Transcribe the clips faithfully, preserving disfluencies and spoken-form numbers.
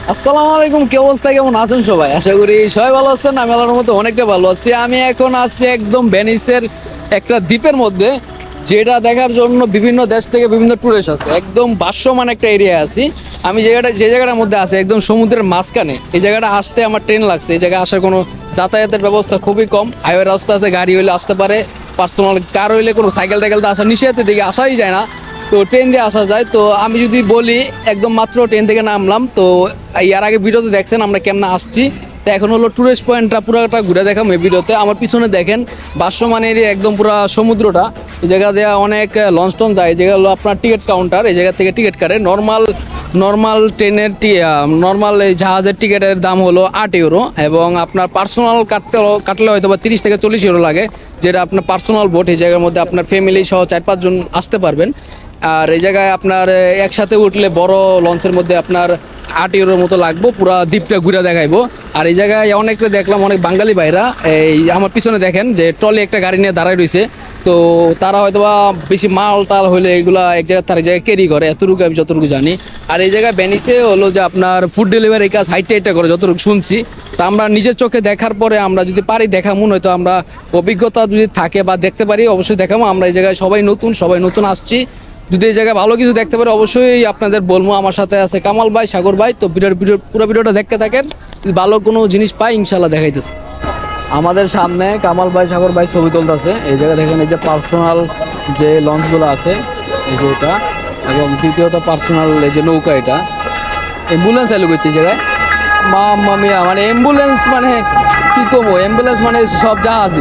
আসসালামু আলাইকুম, কি অবস্থা, কেমন আছেন সবাই? আশা করি সবাই ভালো আছেন। আমি আল্লাহর মতো অনেকটা ভালো আছি। আমি এখন আছি একদম ভেনিসের একটা দ্বীপের মধ্যে, যেটা দেখার জন্য বিভিন্ন দেশ থেকে বিভিন্ন টুরিস্ট আছে। একদম ভাসমান একটা এরিয়া আছি আমি। জায়গাটা যে জায়গাটার মধ্যে আছে একদম সমুদ্রের মাঝখানে। এই জায়গাটা আসতে আমার ট্রেন লাগছে। এই জায়গায় আসার কোনো যাতায়াতের ব্যবস্থা খুবই কম। হাইওয়ে রাস্তা আছে, গাড়ি হইলে আসতে পারে, পার্সোনাল কার হইলে কোনো সাইকেল টাইকেল তো আসা নিষেধ, দিকে আসাই যায় না। তো ট্রেন দিয়ে আসা যায়। তো আমি যদি বলি, একদম মাত্র ট্রেন থেকে নামলাম। তো এর আগে ভিডিওতে দেখছেন আমরা কেমন আসছি। তো এখন হলো টুরিস্ট পয়েন্টটা পুরোটা ঘুরে দেখাম এই ভিডিওতে। আমার পিছনে দেখেন ভাসমান এরিয়া, একদম পুরো সমুদ্রটা। এই জায়গা দিয়ে অনেক লঞ্চ টঞ্চ যায়। এই জায়গা হলো আপনার টিকিট কাউন্টার। এই জায়গা থেকে টিকিট কাটে। নর্মাল নর্মাল ট্রেনের নর্মাল এই জাহাজের টিকিটের দাম হলো আট ইউরো, এবং আপনার পার্সোনাল কাটতে কাটলে হয়তো বা তিরিশ থেকে চল্লিশ ইউরো লাগে, যেটা আপনার পার্সোনাল বোট। এই জায়গার মধ্যে আপনার ফ্যামিলি সহ চার পাঁচজন আসতে পারবেন। আর এই জায়গায় আপনার একসাথে উঠলে বড় লঞ্চের মধ্যে আপনার আট ইউরোর মতো লাগবো, পুরো দ্বীপটা ঘুরে দেখাইবো। আর এই জায়গায় অনেকটা দেখলাম অনেক বাঙালি ভাইরা, এই আমার পিছনে দেখেন যে ট্রলি একটা গাড়ি নিয়ে দাঁড়ায় রয়েছে। তো তারা হয়তো বা বেশি মাল টাল হলে এগুলা এক জায়গায় তার জায়গায় ক্যারি করে, এতটুকু আমি যতটুকু জানি। আর এই জায়গায় ভেনিসে হলো যে আপনার ফুড ডেলিভারি কাজ হাইটে হাইটে করে, যতটুকু শুনছি। তা আমরা নিজের চোখে দেখার পরে আমরা যদি পারি দেখামো, নয়তো আমরা অভিজ্ঞতা যদি থাকে বা দেখতে পারি অবশ্যই দেখাবো। আমরা এই জায়গায় সবাই নতুন সবাই নতুন আসছি। যদি এই জায়গায় ভালো কিছু দেখতে পারে অবশ্যই আপনাদের বলবো। আমার সাথে আছে কামাল ভাই, সাগর ভাই। তো ভিডিওর ভিডিও পুরো ভিডিওটা দেখতে থাকেন, যদি ভালো কোনো জিনিস পাই ইনশাল্লাহ দেখাইতেছে। আমাদের সামনে কামাল ভাই, সাগর ভাই ছবি তুলতেছে। এই জায়গায় দেখেন এই যে পার্সোনাল যে লঞ্চগুলো আছে, এই যে এটা, এবং দ্বিতীয়ত পার্সোনাল এই যে নৌকা, এটা অ্যাম্বুলেন্স এলো করতে জায়গায়। মা মামিয়া মানে অ্যাম্বুলেন্স মানে কী কমো, অ্যাম্বুলেন্স মানে সব জাহাজই,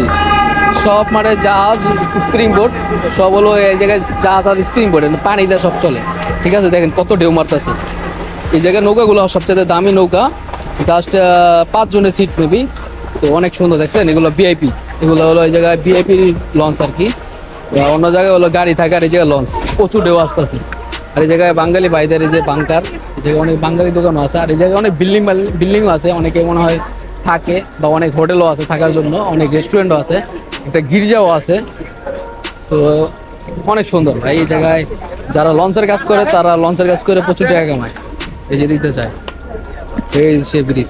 সব মানে জাহাজ স্প্রিং বোট সব হলো এই জায়গায়। জাহাজ আর স্প্রিং বোট পানিতে সব চলে, ঠিক আছে। দেখেন কত ঢেউ মারতেছে। এই জায়গায় নৌকাগুলো সবচেয়ে দামি নৌকা, জাস্ট পাঁচ জনের সিট নেবি। তো অনেক সুন্দর দেখছেন, এগুলো ভিআইপি। এগুলো হলো এই জায়গায় ভিআইপি লঞ্চ আর কি। অন্য জায়গায় হলো গাড়ি থাকে, আর এই জায়গায় লঞ্চ। প্রচুর ঢেউ আসতেছে। আর এই জায়গায় বাঙালি ভাইদের এই যে বাংকার, এই জায়গায় অনেক বাঙালি দোকানও আছে। আর এই জায়গায় অনেক বিল্ডিং বিল্ডিংও আছে, অনেকে মনে হয় থাকে, বা অনেক হোটেলও আছে থাকার জন্য, অনেক রেস্টুরেন্টও আছে, একটা গির্জাও আছে। তো অনেক সুন্দর ভাই। এই জায়গায় যারা লঞ্চের কাজ করে তারা লঞ্চের কাজ করে প্রচুর টাকা কামায়। এই যে দিতে চায়, এই সে ব্রিজ।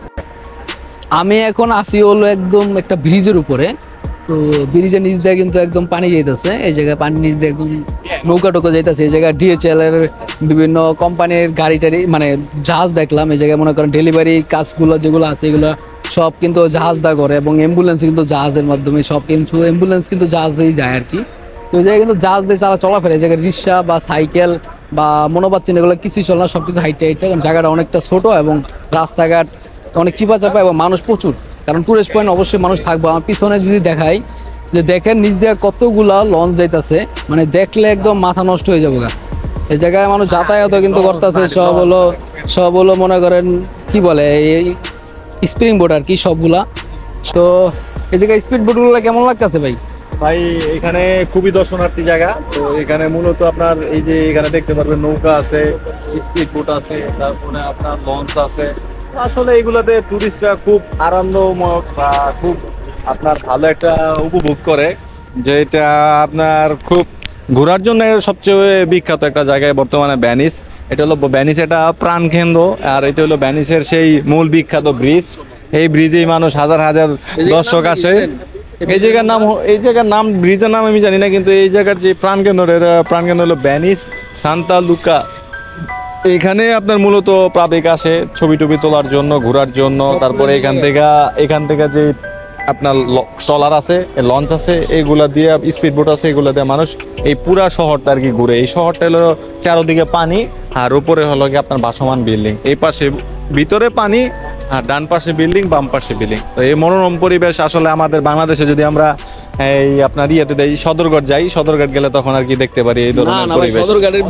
আমি এখন আসি হলো একদম একটা ব্রিজের উপরে। তো ব্রিজের নিচ দিয়ে কিন্তু একদম পানি যাইতেছে। এই জায়গায় পানির নিচ দিয়ে একদম নৌকা টোকা যাইতেছে। এই জায়গায় ডিএচএল এর বিভিন্ন কোম্পানির গাড়ি টাড়ি মানে জাহাজ দেখলাম। এই জায়গায় মনে করেন ডেলিভারি কাজগুলো যেগুলো আছে এগুলো সব কিন্তু জাহাজ দা করে, এবং অ্যাম্বুলেন্স কিন্তু জাহাজের মাধ্যমে সব কিন্তু অ্যাম্বুলেন্স কিন্তু জাহাজেই যায় আর কি। তো এই জায়গায় কিন্তু জাহাজ দিয়ে চালা চলাফেরা। এই জায়গায় রিক্সা বা সাইকেল বা মনোবাচ্চন এগুলো কিছুই চলে না, সব কিছু হাইটে হাইটে। কারণ জায়গাটা অনেকটা ছোট, এবং রাস্তাঘাট অনেক চিপা চাপা, এবং মানুষ প্রচুর। কারণ টুরিস্ট পয়েন্ট অবশ্যই মানুষ থাকবে। আমার পিছনে যদি দেখাই, যে দেখেন নিচ দিয়ে কতগুলা লঞ্চ যাইতেছে, মানে দেখলে একদম মাথা নষ্ট হয়ে যাবে। এই জায়গায় মানুষ যাতায়াতও কিন্তু করতেছে। সব হলো সব হলো মনে করেন কি বলে এই স্প্রিং বোট আর কি সবগুলা। তো এই জায়গায় স্পিড বোটগুলো কেমন লাগতেছে ভাই? ভাই এখানে খুবই দর্শনার্থী জায়গা। তো এখানে মূলত আপনার এই যে এখানে দেখতে পারবেন নৌকা আছে, স্পিড বোট আছে, তারপরে আপনার লঞ্চ আছে। আসলে এগুলাতে টুরিস্টরা খুব আনন্দময় বা খুব আপনার ভালো একটা উপভোগ করে, যেটা আপনার খুব ঘোরার জন্য সবচেয়ে বিখ্যাত একটা জায়গায় বর্তমানে ভেনিস। এটা হলো ভেনিস, এটা প্রাণকেন্দ্র। আর এটা হলো ভেনিসের সেই মূল বিখ্যাত ব্রিজ। এই ব্রিজেই মানুষ হাজার হাজার দর্শক আসে। এই জায়গার নাম এই জায়গার নাম ব্রিজের নাম আমি জানি না, কিন্তু এই জায়গার যে প্রাণকেন্দ্র, প্রাণকেন্দ্র হলো ভেনিস সান্তা লুকা। এখানে আপনার মূলত প্রাবিক আসে ছবি টবি তোলার জন্য, ঘোরার জন্য। তারপরে এখান থেকে এখান থেকে যে আপনার ট্রলার আছে, লঞ্চ আছে, এইগুলা দিয়ে স্পিড বোট আছে, এগুলা দিয়ে মানুষ এই পুরা শহরটা আর কি ঘুরে। এই শহরটা হলো চারোদিকে পানি, আর উপরে হলো কি আপনার ভাসমান বিল্ডিং। এই পাশে ভিতরে পানি, আর ডান পাশে বিল্ডিং, বাম পাশে বিল্ডিং। তো এই মনোরম পরিবেশ আসলে আমাদের বাংলাদেশে যদি আমরা এই আপনার ইয়েতে দেই, সদরঘাট যাই, সদরঘাট গেলে তখন আর কি দেখতে পারি এই ধরনের পরিবেশ।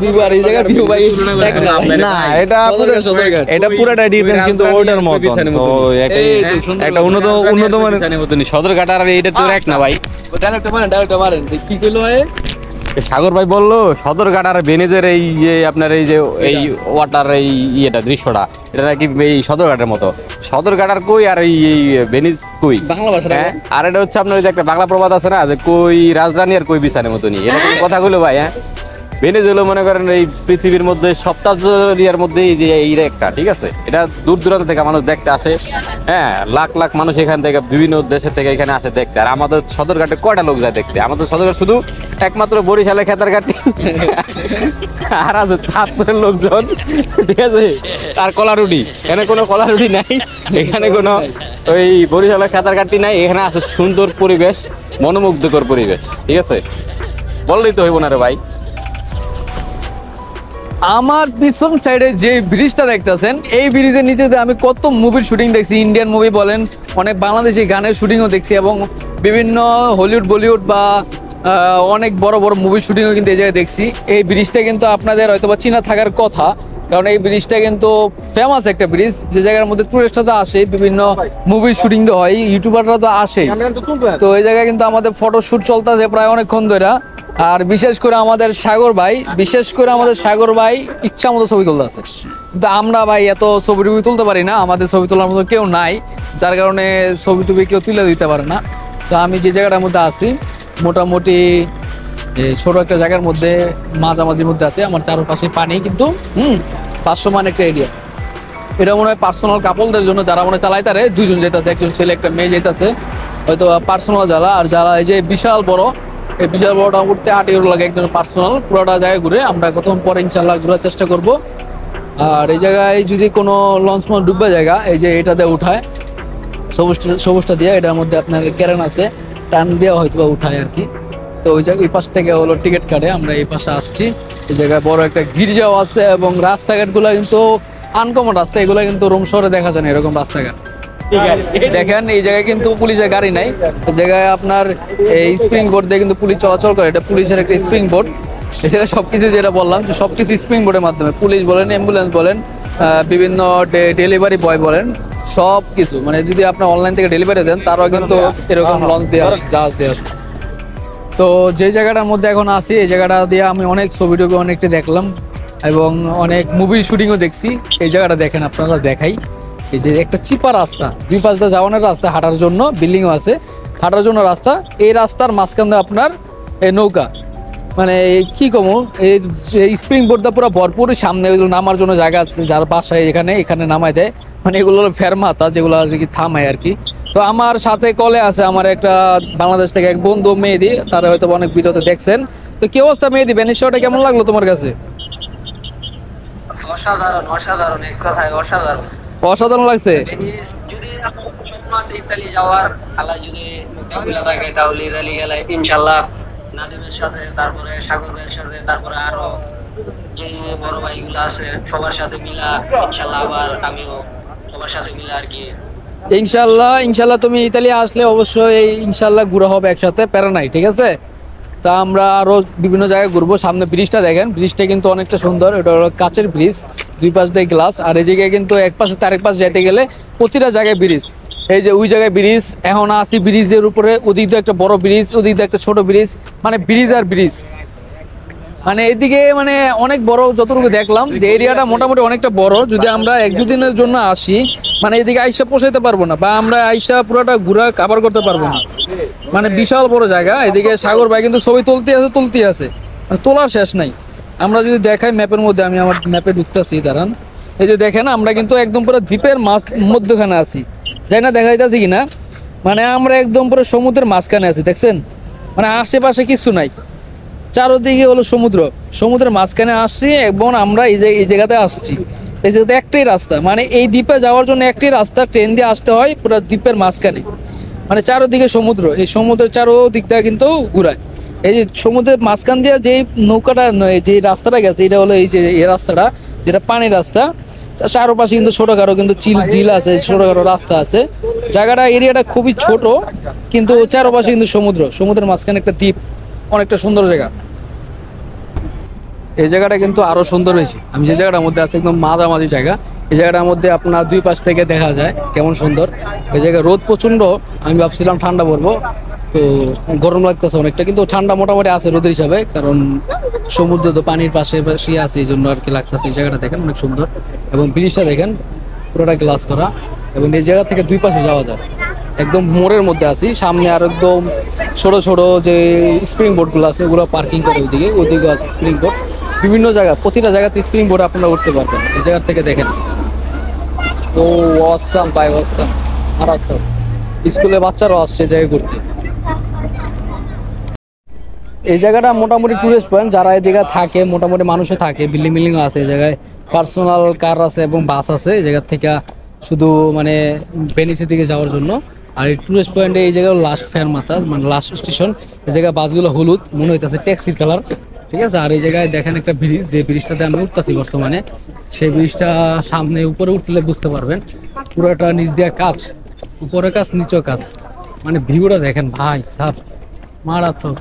না, এটা এটা পুরোটা ডিফারেন্স, কিন্তু ওইটার মতো তো একটা উন্নত উন্নত মানে সদরঘাট আর এটা তো এক না ভাই। কি কইলো সাগর ভাই বললো সদরঘাট আর ভেনিসের এই যে আপনার এই যে এই ওয়াটার এই ইয়েটা দৃশ্যটা, এটা নাকি এই সদরঘাটের মতো। সদরঘাট আর কই, আর এই ভেনিস কই বাংলা ভাষা। আর এটা হচ্ছে আপনার ওই যে একটা বাংলা প্রবাদ আছে না, যে কই রাজধানী আর কই বিছানের মতো নি, এরকম কথাগুলো ভাই। হ্যাঁ, ভেনিস হলো মনে করেন এই পৃথিবীর মধ্যে সপ্তাহের মধ্যে এই যে এই একটা, ঠিক আছে, এটা দূর দূরান্ত থেকে মানুষ দেখতে আসে। হ্যাঁ, লাখ লাখ মানুষ এখান থেকে বিভিন্ন দেশের থেকে এখানে আসে দেখতে। আর আমাদের সদরঘাটে কয়টা লোক যায় দেখতে? আমাদের সদরঘাট শুধু একমাত্র বরিশালে খেতারঘাটি আর আছে চাঁদপুরের লোকজন, ঠিক আছে, আর কলারুটি। এখানে কোনো কলারুটি নাই, এখানে কোনো ওই বরিশালের খেতারঘাটি নাই। এখানে আছে সুন্দর পরিবেশ, মনোমুগ্ধকর পরিবেশ, ঠিক আছে, বললেই তো হইব না রে ভাই। আমার পিছন সাইডে যে ব্রিজটা দেখতেছেন, এই ব্রিজের নিচে দিয়ে আমি কত মুভির শুটিং দেখছি, ইন্ডিয়ান মুভি বলেন, অনেক বাংলাদেশি গানের শুটিংও দেখছি, এবং বিভিন্ন হলিউড বলিউড বা আহ, অনেক বড় বড় মুভির শুটিংও কিন্তু এই জায়গায় দেখছি। এই ব্রিজটা কিন্তু আপনাদের হয়তো বা চিনা থাকার কথা, কারণ এই ব্রিজটা কিন্তু ফেমাস একটা ব্রিজ, যে জায়গার মধ্যে টুরিস্টরা তো আসে, বিভিন্ন মুভির শুটিং তো হয়, ইউটিউবাররা তো আসে। তো এই জায়গায় কিন্তু আমাদের ফটো শুট চলতেছে প্রায় অনেকক্ষণ ধরে। আর বিশেষ করে আমাদের সাগর ভাই বিশেষ করে আমাদের সাগর ভাই ইচ্ছা মতো ছবি তুলতে আছে, কিন্তু আমরা ভাই এত ছবি টবি তুলতে পারি না, আমাদের ছবি তোলার মতো কেউ নাই, যার কারণে ছবি টবি কেউ তুলে দিতে পারে না। তো আমি যে জায়গাটার মধ্যে আছি মোটামুটি এই ছোট একটা জায়গার মধ্যে মাঝামাঝির মধ্যে আছে, আমার চারপাশে পানি, কিন্তু হুম পাঁচশো মান একটা এরিয়া। এটা মনে হয় পার্সোনাল কাপলদের জন্য, যারা মনে হয় চালায় তারে দুইজন যেতেছে, একজন ছেলে একটা মেয়ে যেতেছে, হয়তো পার্সোনাল যারা। আর যারা এই যে বিশাল বড়, এই বিশাল বড়টা উঠতে আট ইউরো লাগে একজন পার্সোনাল, পুরোটা জায়গায় ঘুরে আমরা কতক্ষণ পরে ইনশাল্লাহ ঘোরার চেষ্টা করব। আর এই জায়গায় যদি কোনো লঞ্চ মঞ্চ ডুববে জায়গা, এই যে এটাতে উঠায় সবুজটা সবুজটা দিয়ে, এটার মধ্যে আপনার ক্যারেন আছে, টান দেওয়া হয়তো বা উঠায় আর কি। তো ওই জায়গায় ওই পাশ থেকে হলো টিকিট কাটে, আমরা এই পাশে আসছি। এই জায়গায় বড় একটা গির্জাও আছে, এবং রাস্তাঘাটগুলো কিন্তু আনকমন রাস্তা, এগুলো কিন্তু রোম শহরে দেখা যায় না এরকম রাস্তাঘাট। দেখেন এই জায়গায় কিন্তু পুলিশের গাড়ি নাই, এই জায়গায় আপনার এই স্প্রিং বোর্ড দিয়ে কিন্তু পুলিশ চলাচল করে, এটা পুলিশের একটা স্প্রিং বোর্ড। এই জায়গায় সবকিছু যেটা বললাম যে সবকিছু স্প্রিং বোর্ডের মাধ্যমে, পুলিশ বলেন, অ্যাম্বুলেন্স বলেন, বিভিন্ন ডেলিভারি বয় বলেন, সব কিছু, মানে যদি আপনি অনলাইন থেকে ডেলিভারি দেন তারাও কিন্তু এরকম লঞ্চ দেওয়া আসে, জাহাজ দেওয়া আসে। তো যে জায়গাটার মধ্যে এখন আছি, এই জায়গাটা দিয়ে আমি অনেক ছবি টবি অনেকটা দেখলাম, এবং অনেক মুভির শুটিংও দেখছি। এই জায়গাটা দেখেন, আপনারা দেখাই, এই যে একটা চিপা রাস্তা, দুই পাশটা যাওয়ানোর রাস্তা, হাঁটার জন্য বিল্ডিংও আছে, হাঁটার জন্য রাস্তা। এই রাস্তার মাঝখান দিয়ে আপনার এই নৌকা, মানে কি কমো, এই স্প্রিং বোর্ডটা পুরো ভরপুর, সামনে ওইগুলো নামার জন্য জায়গা আছে, যার বাসায় এখানে এখানে নামায় দেয়, মানে এগুলো হলো ফেরমাতা, যেগুলো আর কি থামায় আর কি। তো আমার সাথে কলে আছে আমার একটা বাংলাদেশ থেকে এক বন্ধু মেহেদি, তারা হয়তো অনেক ভিডিওতে দেখছেন। তো কি অবস্থা মেহেদি, ভেনিস শহরটা কেমন লাগলো তোমার কাছে? অসাধারণ অসাধারণ এক কথায় অসাধারণ। অসাধারণ লাগছে। ভেনিস যদি আপনার স্বপ্ন আছে ইতালি যাওয়ার, আল্লাহ যদি মুকাবিলা থাকে তাহলে ইতালি গেলে ইনশাআল্লাহ নাদিমের সাথে, তারপরে সাগর ভাইয়ের সাথে, তারপরে আরো যে বড় ভাইগুলো আছে সবার সাথে মিলা ইনশাআল্লাহ আবার আমিও সবার সাথে মিলা আর কি। ইনশাল্লাহ ইনশাল্লাহ তুমি ইতালি আসলে অবশ্যই ইনশাল্লাহ ঘুরা হবে একসাথে, প্যারা নাই, ঠিক আছে? তা আমরা আরো বিভিন্ন জায়গায় ঘুরবো। সামনে ব্রিজটা দেখেন, ব্রিজটা কিন্তু অনেকটা সুন্দর, এটা হলো কাচের ব্রিজ, দুই পাশ দিয়ে গ্লাস। আর এই জায়গায় কিন্তু এক পাশে তার এক পাশ যেতে গেলে প্রতিটা জায়গায় ব্রিজ, এই যে ওই জায়গায় ব্রিজ, এখন আসি ব্রিজের উপরে, ওদিক দিয়ে একটা বড় ব্রিজ, ওদিক দিয়ে একটা ছোট ব্রিজ, মানে ব্রিজ আর ব্রিজ, মানে এদিকে মানে অনেক বড়। যতটুকু দেখলাম যে এরিয়াটা মোটামুটি অনেকটা বড়, যদি আমরা এক দুদিনের জন্য আসি মানে এদিকে আইসা পৌঁছাইতে পারবো না, বা আমরা আইসা পুরোটা ঘুরা কাভার করতে পারবো না, মানে বিশাল বড় জায়গা। এদিকে সাগর ভাই কিন্তু ছবি তুলতে আছে তুলতে আছে মানে তোলার শেষ নাই। আমরা যদি দেখাই ম্যাপের মধ্যে, আমি আমার ম্যাপে ঢুকতেছি, দাঁড়ান, এই যে দেখেন আমরা কিন্তু একদম পুরো দ্বীপের মাঝ মধ্যখানে আছি, যাই না দেখা যাইতেছি কিনা, মানে আমরা একদম পুরো সমুদ্রের মাঝখানে আছি, দেখছেন? মানে আশেপাশে কিছু নাই, চারোদিকে হলো সমুদ্র, সমুদ্রের মাঝখানে আসছি, এবং আমরা এই যে এই জায়গাতে আসছি, এই জায়গাতে একটাই রাস্তা, মানে এই দ্বীপে যাওয়ার জন্য একটাই রাস্তা, ট্রেন দিয়ে আসতে হয় পুরো দ্বীপের মাঝখানে, মানে চারোদিকে সমুদ্র, এই সমুদ্রের চারোদিকটা কিন্তু ঘুরায়। এই যে সমুদ্রের মাঝখান দিয়ে যে নৌকাটা যে রাস্তাটা গেছে, এটা হলো এই যে এই রাস্তাটা, যেটা পানির রাস্তা, চারোপাশে কিন্তু ছোটখাটো কিন্তু চিল ঝিল আছে, ছোটখাটো রাস্তা আছে, জায়গাটা এরিয়াটা খুবই ছোট, কিন্তু চারোপাশে কিন্তু সমুদ্র, সমুদ্রের মাঝখানে একটা দ্বীপ, অনেকটা সুন্দর জায়গা। এই জায়গাটা কিন্তু আরো সুন্দর হয়েছে, আমি যে জায়গাটার মধ্যে আছি একদম মাঝামাঝি জায়গা, এই জায়গাটার মধ্যে আপনার দুই পাশ থেকে দেখা যায় কেমন সুন্দর। এই জায়গায় রোদ প্রচন্ড, আমি ভাবছিলাম ঠান্ডা পড়বো, তো গরম লাগতেছে অনেকটা, কিন্তু ঠান্ডা মোটামুটি আছে রোদের হিসাবে, কারণ সমুদ্র তো পানির পাশে পাশে আছে, এই জন্য আর কি লাগতেছে। এই জায়গাটা দেখেন অনেক সুন্দর, এবং ব্রিজটা দেখেন পুরোটা গ্লাস করা, এবং এই জায়গা থেকে দুই পাশে যাওয়া যায়, একদম মোড়ের মধ্যে আছি। সামনে আর একদম ছোট ছোট যে স্প্রিং বোর্ডগুলো আছে, ওগুলো পার্কিং করে ওইদিকে, ওইদিকে আছে স্প্রিং বোর্ড। বিভিন্ন জায়গা, প্রতিটা জায়গাতে স্প্রিং বোর্ড আপনারা উঠতে পারবেন। এই জায়গা থেকে দেখেন, ও অসাম ভাই, অসাম, মারাত্মক। স্কুলে বাচ্চারাও আসছে জায়গায় ঘুরতে। এই জায়গাটা মোটামুটি টুরিস্ট পয়েন্ট, যারা এই জায়গায় থাকে মোটামুটি মানুষও থাকে, বিল্ডিং বিল্ডিং আছে এই জায়গায়, পার্সোনাল কার আছে এবং বাস আছে এই জায়গা থেকে শুধু মানে ভেনিসের দিকে যাওয়ার জন্য। আর এই টুরিস্ট পয়েন্টে এই জায়গায় লাস্ট ফেয়ার মাথা, মানে লাস্ট স্টেশন। এই জায়গায় বাসগুলো হলুদ, মনে হইতেছে ট্যাক্সি কালার, ঠিক আছে। আর এই জায়গায় দেখেন একটা ব্রিজ, যে ব্রিজটাতে আমি উঠতেছি বর্তমানে, সেই ব্রিজটা সামনে উপরে উঠলে বুঝতে পারবেন পুরোটা নিচ দিয়ে কাজ, উপরে কাজ নিচেও কাজ, মানে ভিউটা দেখেন ভাই সাব, মারাত্মক।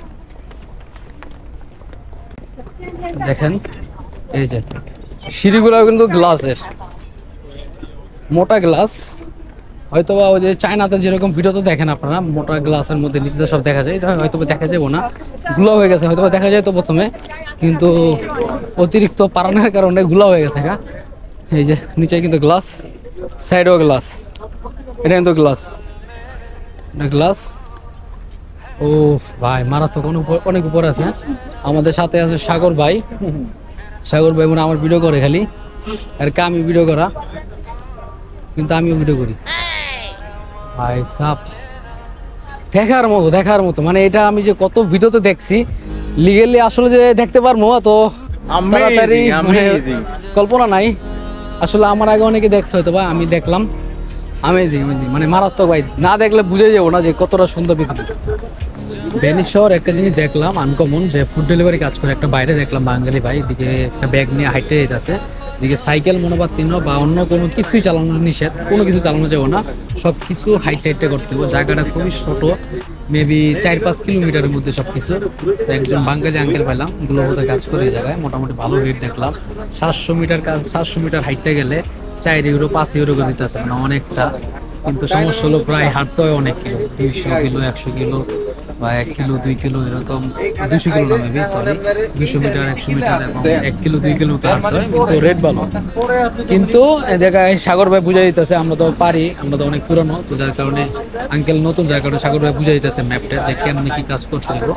দেখেন এই যে সিঁড়িগুলো কিন্তু গ্লাসের, মোটা গ্লাস, হয়তো বা ওই যে চায়নাতে যেরকম ভিডিওতে দেখেন আপনারা, মোটা গ্লাসের মধ্যে নিচে সব দেখা যায়, এটা হয়তো দেখা যাবো না, গুলা হয়ে গেছে, হয়তো দেখা যায় তো প্রথমে, কিন্তু অতিরিক্ত পারানোর কারণে গুলা হয়ে গেছে। হ্যাঁ, এই যে নিচে কিন্তু গ্লাস, সাইডেও গ্লাস, এটা কিন্তু গ্লাস, এটা গ্লাস। ও ভাই মারাত্মক, অনেক উপর আছে। আমাদের সাথে আছে সাগর ভাই, সাগর ভাই মানে আমার ভিডিও করে খালি, আর কে আমি ভিডিও করা, কিন্তু আমিও ভিডিও করি ভাই সাপ, দেখার মতো, দেখার মতো। মানে এটা আমি যে কত ভিডিওতে দেখছি, লিগেলি আসলে যে দেখতে পারবো তো তাড়াতাড়ি মানে কল্পনা নাই। আসলে আমার আগে অনেকে দেখছে হয়তো বা, আমি দেখলাম, আমেজিং আমেজিং, মানে মারাত্মক ভাই, না দেখলে বুঝে যাবো না যে কতটা সুন্দর পৃথিবী। ভেনিস শহর একটা জিনিস দেখলাম আনকমন, যে ফুড ডেলিভারি কাজ করে একটা বাইরে দেখলাম বাঙালি ভাই, এদিকে একটা ব্যাগ নিয়ে হাইটে যেতেছে, এদিকে সাইকেল মনোবাদ চিহ্ন বা অন্য কোনো কিছুই চালানো নিষেধ, কোনো কিছু চালানো যাবে না, সব কিছু হাইট হাইটে করতে হবে। জায়গাটা খুবই ছোট, মেবি চার পাঁচ কিলোমিটারের মধ্যে সব কিছু। তো একজন বাঙালি আঙ্কেল পাইলাম, গ্লোবোতে কাজ করে এই জায়গায়, মোটামুটি ভালো রেট দেখলাম। সাতশো মিটার কাজ, সাতশো মিটার হাইটে গেলে চার ইউরো পাঁচ ইউরো করে দিতে আছে, মানে অনেকটা। কিন্তু সমস্যা হলো প্রায় হাঁটতে হয় অনেক কিলো, দুইশো কিলো, একশো কিলো বা এক কিলো দুই কিলো এরকম, দুশো কিলো না মেবি, সরি দুশো মিটার একশো মিটার এবং এক কিলো দুই কিলো মতো হাঁটতে হয়, কিন্তু রেট ভালো। কিন্তু এ জায়গায় সাগর ভাই বুঝাই দিতেছে, আমরা তো পারি, আমরা তো অনেক পুরনো, তো যার কারণে আঙ্কেল নতুন, যার কারণে সাগর ভাই বুঝাই দিতেছে ম্যাপটা যে কেমনি কি কাজ করতে হবে।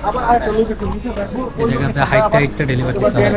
এই জায়গাতে হাইটটা হাইটটা ডেলিভারি দিতে হবে।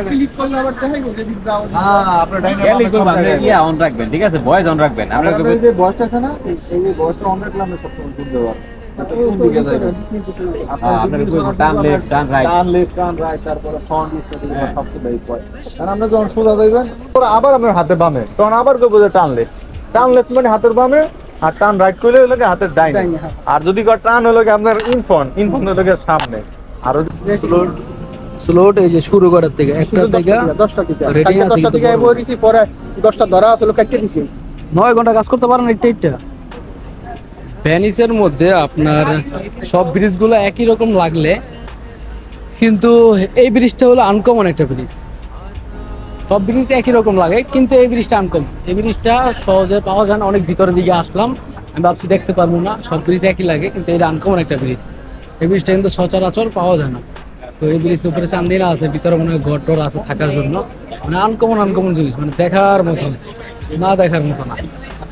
অন রাখবেন, ঠিক আছে, ভয়েস অন রাখবেন। আমরা বয়সটা আছে না, এই যে বয়সটা অন রাখলে আমরা সবসময় বুঝতে পারবো কোন দিকে যাবে। আপনার টান লেফট, টান রাইট, টান লেফট, টান রাইট, তারপরে ফ্রন্ট ইস্ট, সবচেয়ে বেশি পয়েন্ট। আর আমরা যখন সোজা যাইবেন, আবার আপনার হাতে বামে, তখন আবার করবো যে টান লেফট, টান লেফট মানে হাতের বামে, আর টান রাইট করলে হলো কি হাতের ডাইনে। আর যদি টান হলো কি আপনার ইনফ্রন্ট, ইনফ্রন্ট হলো কি সামনে। আর স্লোট এই যে শুরু করার থেকে একটা থেকে দশটা থেকে রেটিং আছে, দশটা থেকে বলেছি, পরে দশটা ধরা আসলে কাটতে দিছি, নয় ঘন্টা কাজ করতে পারেন এটা এটা। ভেনিসের মধ্যে আপনার সব ব্রিজগুলো একই রকম লাগলে, কিন্তু এই ব্রিজটা হলো আনকমন একটা ব্রিজ। সব ব্রিজ একই রকম লাগে, কিন্তু এই ব্রিজটা আনকমন। এই ব্রিজটা সহজে পাওয়া যায় না, অনেক ভিতরের দিকে আসলাম, আমি ভাবছি দেখতে পারবো না, সব ব্রিজ একই লাগে, কিন্তু এটা আনকমন একটা ব্রিজ। এই ব্রিজটা কিন্তু সচরাচর পাওয়া যায় না। তো এই ব্রিজের উপরে চান্দিনা আছে, ভিতরে মনে হয় ঘর টর আছে থাকার জন্য, মানে আনকমন আনকমন জিনিস, মানে দেখার মতো না, দেখার মতো না।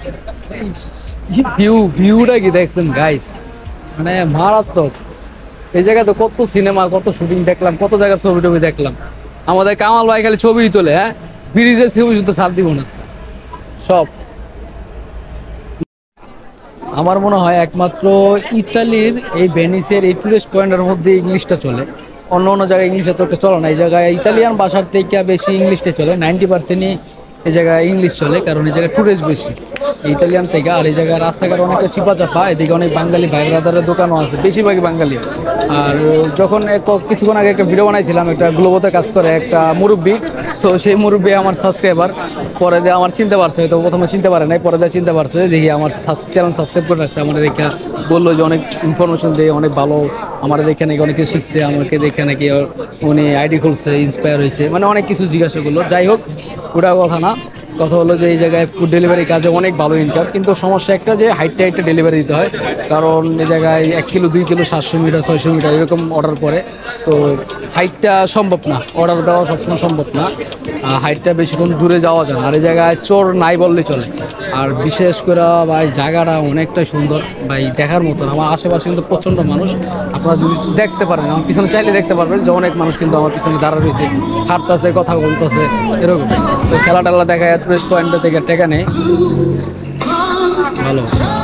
ভিউ ভিউটা কি দেখছেন গাইস, মানে মারাত্মক। এই জায়গায় তো কত সিনেমা, কত শুটিং দেখলাম, কত জায়গার ছবি টবি দেখলাম। আমাদের কামাল ভাই খালি ছবি তোলে, হ্যাঁ, ব্রিজের ছবি শুধু ছাড় দিব না সব। আমার মনে হয় একমাত্র ইতালির এই ভেনিসের এই টুরিস্ট পয়েন্টের মধ্যে ইংলিশটা চলে, অন্য অন্য জায়গায় ইংলিশ এত একটা চলে না। এই জায়গায় ইতালিয়ান ভাষার থেকে বেশি ইংলিশটা চলে, নাইনটি পার্সেন্টই এই জায়গায় ইংলিশ চলে, কারণ এই জায়গায় টুরিস্ট বেশি ইতালিয়ান থেকে। আর এই জায়গায় রাস্তাঘাট অনেকটা চিপা চাপা, এদিকে অনেক বাঙালি ভাই ব্রাদারের দোকানও আছে, বেশিরভাগই বাঙালি। আর যখন কিছুক্ষণ আগে একটা ভিডিও বানাইছিলাম, একটা গ্লোবোতে কাজ করে একটা মুরব্বী, তো সেই মুরব্বী আমার সাবস্ক্রাইবার, পরে দিয়ে আমার চিনতে পারছে, তো প্রথমে চিনতে পারে নাই, পরে দিয়ে চিনতে পারছে, দেখি আমার চ্যানেল সাবস্ক্রাইব করে রাখছে। আমার দেখে বললো যে অনেক ইনফরমেশন দিয়ে অনেক ভালো, আমার দেখে নাকি অনেক কিছু শিখছে, আমাকে দেখে নাকি উনি আইডি খুলছে, ইন্সপায়ার হয়েছে, মানে অনেক কিছু জিজ্ঞাসা করলো। যাই হোক, ওটা কথা না, কথা হলো যে এই জায়গায় ফুড ডেলিভারি কাজে অনেক ভালো ইনকাম, কিন্তু সমস্যা একটা যে হাইটটা হাইটটা ডেলিভারি দিতে হয়, কারণ এই জায়গায় এক কিলো দুই কিলো সাতশো মিটার ছয়শো মিটার এরকম অর্ডার পরে, তো হাইটটা সম্ভব না, অর্ডার দেওয়া সবসময় সম্ভব না, হাইটটা বেশিক্ষণ দূরে যাওয়া যায় না। আর এই জায়গায় চোর নাই বললেই চলে। আর বিশেষ করে ভাই জায়গাটা অনেকটা সুন্দর ভাই, দেখার মতন। আমার আশেপাশে কিন্তু প্রচণ্ড মানুষ, আপনারা যদি দেখতে পারেন, আমার পিছনে চাইলে দেখতে পারবেন যে অনেক মানুষ কিন্তু আমার পিছনে দাঁড়া রয়েছে, হাঁটতেছে, কথা বলতেছে, এরকম। তো খেলা টেলা দেখায় টুরিস্ট পয়েন্ট থেকে টেকা নেই, ভালো।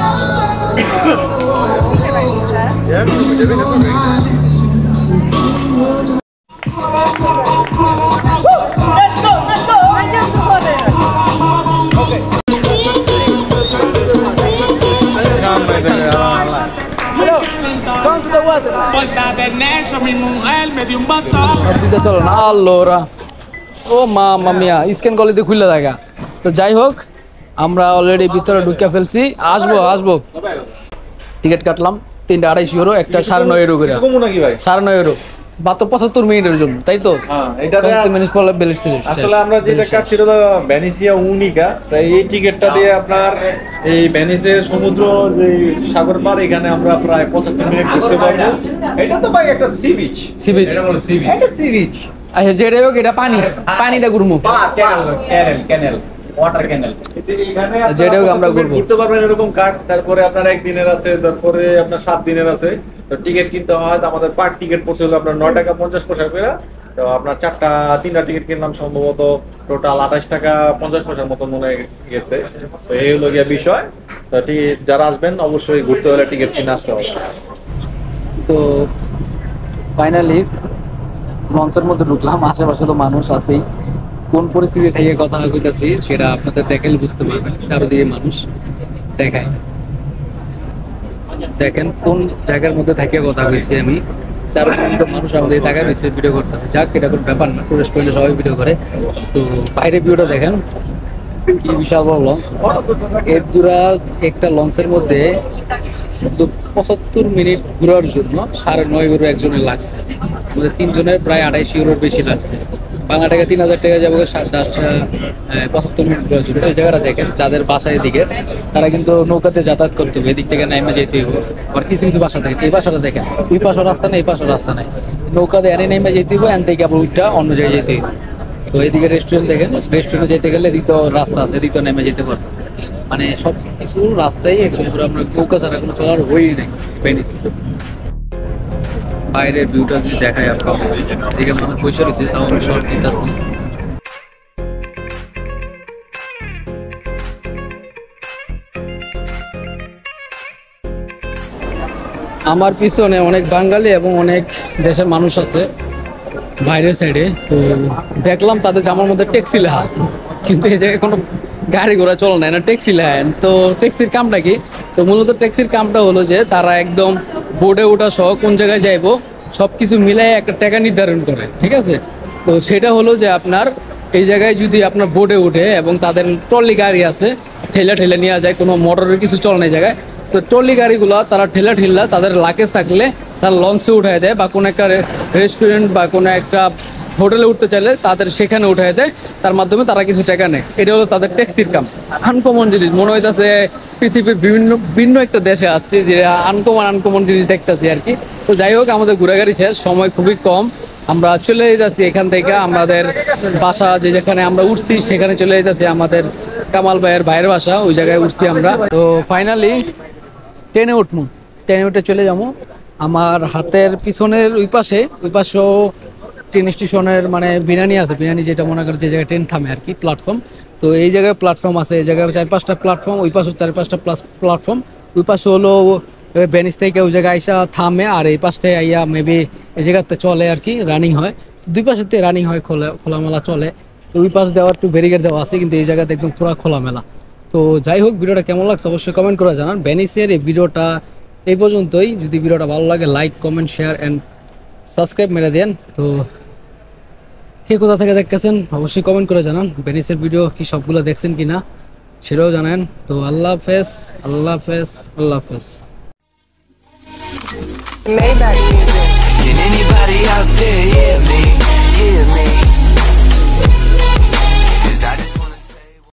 চলো না আল্লোরা, ও মা মামিয়া স্ক্যান কলিতে খুলে দেখা। তো যাই হোক, আমরা অলরেডি ভিতরে ঢুকে ফেলছি, আসবো আসবো। টিকিট কাটলাম তিনটা আড়াইশো ইউরো, একটা সাড়ে নয় ইউরো করে, সাড়ে নয় ইউরো মাত্র পঁচাত্তর মিনিটের জন্য, তাই তো? মিনিট পর বেলেট ছিল। আসলে আমরা যেটা কাটছি এটা ভেনিসিয়া উনিকা, তাই এই টিকিটটা দিয়ে আপনার এই ভেনিসের সমুদ্র যে সাগর পার, এখানে আমরা প্রায় পঁচাত্তর মিনিট ঘুরতে পারবো। এটা তো ভাই একটা সি বিচ, সি বিচ, এটা হলো সি বিচ, এটা সি বিচ। আচ্ছা যেটা হোক, এটা পানি, পানিতে ঘুরবো, ক্যানেল ক্যানেল ওয়াটার ক্যানেল। এখানে যেটা হোক আমরা ঘুরতে পারবেন এরকম কার্ড। তারপরে আপনার একদিনের আছে, তারপরে আপনার সাত দিনের আছে। তো টিকিট কিনতে হয়, আমাদের পার টিকিট পড়ছে হলো আপনার নয় টাকা পঞ্চাশ পয়সা করে। তো আপনার চারটা তিনটা টিকিট কিনলাম সম্ভবত টোটাল আঠাশ টাকা পঞ্চাশ পয়সার মতো মনে গেছে। তো এই হলো গিয়া বিষয়। তো যারা আসবেন অবশ্যই ঘুরতে হলে টিকিট কিনে আসতে হবে। তো ফাইনালি লঞ্চের মধ্যে ঢুকলাম, আশেপাশে তো মানুষ আছেই। কোন পরিস্থিতি থেকে কথা কইতাছি সেটা আপনাদের দেখালে বুঝতে পারবেন। চারদিকে মানুষ দেখায়, দেখেন কোন জায়গার মধ্যে থেকে কথা কইছি আমি। চারদিকে মানুষ আমাদের টাকা রয়েছে, ভিডিও করতেছে। যাক, এটা কোনো ব্যাপার না, টুরিস্ট পয়েন্টে সবাই ভিডিও করে। তো বাইরে ভিডিওটা দেখেন, কি বিশাল বড় লঞ্চ। এর দূরা একটা লঞ্চের মধ্যে শুধু পঁচাত্তর মিনিট ঘোরার জন্য সাড়ে নয় ইউরো একজনের লাগছে। আমাদের তিনজনের প্রায় আড়াইশো ইউরোর বেশি লাগছে। বাংলা টাকা তিন হাজার টাকা যাবো জাস্ট পঁচাত্তর মিনিট ঘোরার জন্য। এই জায়গাটা দেখেন, যাদের বাসা এদিকে তারা কিন্তু নৌকাতে যাতায়াত করতে হবে, এদিক থেকে নাইমে যেতে হবে। আবার কিছু কিছু বাসা থাকে, এই বাসাটা দেখেন, ওই পাশের রাস্তা নেই, এই পাশের রাস্তা নেই, নৌকাতে এনে নাইমে যেতে হবে, এন থেকে আবার ওইটা অন্য জায়গায় যেতে হবে। তো এইদিকে রেস্টুরেন্ট দেখেন, রেস্টুরেন্টে যেতে গেলে দ্বিতীয় রাস্তা আছে, দ্বিতীয় নেমে যেতে পারবো। মানে সব কিছু রাস্তায় একদম পুরো আপনার নৌকা ছাড়া কোনো চলার হয়েই নেই ভেনিস। বাইরের ভিউটা যদি দেখায় আপনার, এদিকে মানুষ বসে রয়েছে, তাও আমি শর্ট দিতেছি। আমার পিছনে অনেক বাঙালি এবং অনেক দেশের মানুষ আছে বাইরের সাইডে। তো দেখলাম তাদের জামার মধ্যে ট্যাক্সি লেখা, কিন্তু এই জায়গায় কোনো গাড়ি ঘোড়া চলে না, ট্যাক্সি লেখা। তো ট্যাক্সির কামটা কি? তো মূলত ট্যাক্সির কামটা হলো যে তারা একদম বোর্ডে ওঠা সহ কোন জায়গায় যাইবো সব কিছু মিলাই একটা টাকা নির্ধারণ করে, ঠিক আছে? তো সেটা হলো যে আপনার এই জায়গায় যদি আপনার বোর্ডে ওঠে এবং তাদের ট্রলি গাড়ি আছে, ঠেলা ঠেলে নেওয়া যায়, কোনো মোটরের কিছু চলে না জায়গায়। তো ট্রলি গাড়িগুলো তারা ঠেলা ঠেলা তাদের লাগেজ থাকলে তারা লঞ্চে উঠায় দেয়, বা কোনো একটা রেস্টুরেন্ট বা কোনো একটা হোটেলে উঠতে চাইলে তাদের সেখানে উঠায় দেয়, তার মাধ্যমে তারা কিছু টাকা নেয়। এটা হলো তাদের ট্যাক্সির কাম। আনকমন জিনিস মনে হইতেছে পৃথিবীর বিভিন্ন ভিন্ন একটা দেশে আসছে, যে আনকমন আনকমন জিনিস দেখতেছি আর কি। তো যাই হোক, আমাদের ঘোরাঘুরি শেষ, সময় খুবই কম, আমরা চলে যাচ্ছি এখান থেকে। আমাদের বাসা যে যেখানে আমরা উঠছি সেখানে চলে যাচ্ছি, আমাদের কামাল ভাইয়ের ভাইয়ের বাসা, ওই জায়গায় উঠছি আমরা। তো ফাইনালি ট্রেনে উঠবো, ট্রেনে উঠে চলে যাবো। আমার হাতের পিছনের ওই পাশে ওই পাশেও ট্রেন স্টেশনের মানে বিরিয়ানি আছে, বিরিয়ানি যেটা মনে করে যে জায়গায় ট্রেন থামে আর কি, প্ল্যাটফর্ম। তো এই জায়গায় প্ল্যাটফর্ম আছে, এই জায়গায় চার পাঁচটা প্ল্যাটফর্ম, ওই পাশে চার পাঁচটা প্লাস প্ল্যাটফর্ম। ওই পাশে হলো ভেনিস থেকে ওই জায়গায় আইসা থামে, আর এই পাশ থেকে আইয়া মেবি এই জায়গাতে চলে আর কি, রানিং হয়। দুই পাশেতে রানিং হয়, খোলা খোলামেলা চলে। তো ওই পাশ দেওয়া একটু ব্যারিকেড দেওয়া আছে, কিন্তু এই জায়গাতে একদম পুরো খোলামেলা। তো যাই হোক, ভিডিওটা কেমন লাগছে অবশ্যই কমেন্ট করে জানান। ভেনিসের এই ভিডিওটা এই পর্যন্তই। যদি ভিডিওটা ভালো লাগে like comment share and subscribe মেরে দেন। তো কে কোথা থেকে দেখতেছেন অবশ্যই কমেন্ট করে জানান। ভেনিসের ভিডিও কি সবগুলো দেখছেন কি না সেটাও জানান। তো আল্লাহ হাফেজ, আল্লাহ হাফেজ, আল্লাহ হাফেজ। Can anybody out there hear me? Hear me?